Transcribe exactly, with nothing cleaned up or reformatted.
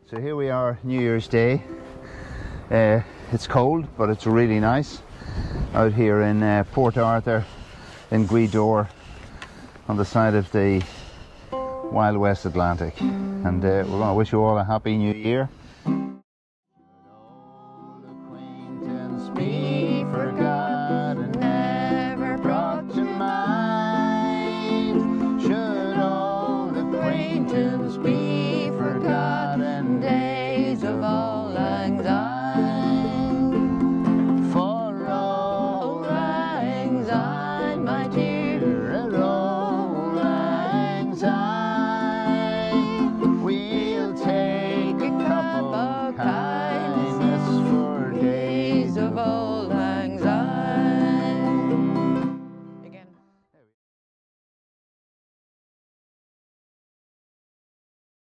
So here we are, New Year's Day. Uh, it's cold, but it's really nice out here in uh, Port Arthur in Gaoth on the side of the Wild West Atlantic. And uh, we're going to wish you all a happy new year.